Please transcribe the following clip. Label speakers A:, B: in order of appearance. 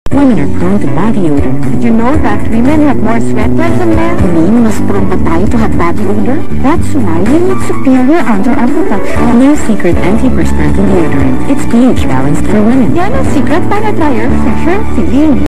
A: Women are prone to body odor.
B: Did you know that women have more sweat glands than men?
A: You mean mas prone pa tayo to have body odor?
B: That's why you need superior underarm protection.
A: New Secret Antiperspirant Deodorant. It's pH balanced for women.
B: Yan ang secret para drier, fresher feeling.